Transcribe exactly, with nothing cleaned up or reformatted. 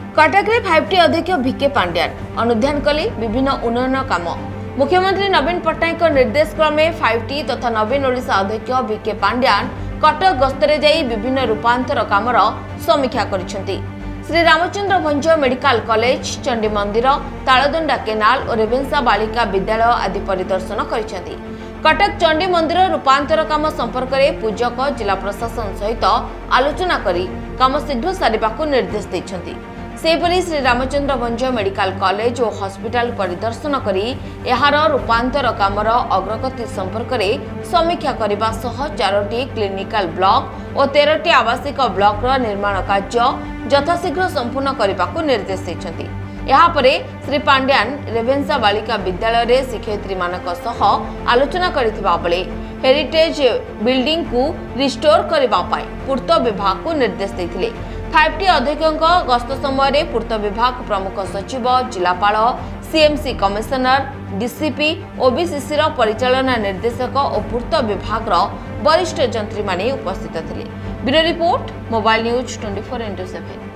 कटक में five T अध्यक्ष भिके पांड्यान अनुध्यान कले विभिन्न उन्नयन काम। मुख्यमंत्री नवीन पट्टनायक निर्देश क्रमे फाइव टी तथा नवीन ओडिशा अध्यक्ष भिके पांड्यान कटक गस्तरे जाई विभिन्न रूपांतर कामर समीक्षा करिसेंती। श्री रामचंद्र भंज मेडिकल कॉलेज, चंडी मंदिर, तालदंडा केनाल और रेवेन्सा बालिका विद्यालय आदि परिदर्शन करिसेंती। कटक चंडी मंदिर रूपांतर काम संपर्क में पूजक जिला प्रशासन सहित आलोचना करी काम शीघ्र सारिबाकू निर्देश दैछंती। सेपरी श्री रामचंद्र भंज मेडिकल कॉलेज और हॉस्पिटल परिदर्शन करी एहार रूपांतर कामर अग्रगति संपर्क में समीक्षा करने सह चारोटी क्लिनिकल ब्लॉक और तेरह आवासिक ब्लॉक निर्माण कार्य यथाशीघ्र संपूर्ण करने को निर्देश दैछंती। यापरे श्री पांड्यान रेवेन्सा बालिका विद्यालय रे शिक्षयित्री मानक सह आलोचना करथिबा बेले हेरिटेज बिल्डिंग को रिस्टोर करबा पाई पूर्त विभाग को निर्देश दैथिले। फाइव टी अध्यक्षक गस्त समय पूर्त विभाग प्रमुख सचिव, जिलापाल, सीएमसी कमिशनर, डीसीपी, ओबीसीसी परिचालना निर्देशक और पूर्त विभाग वरिष्ठ जंत्री माने उपस्थित थिले। Bureau report, mobile news twenty four into seven.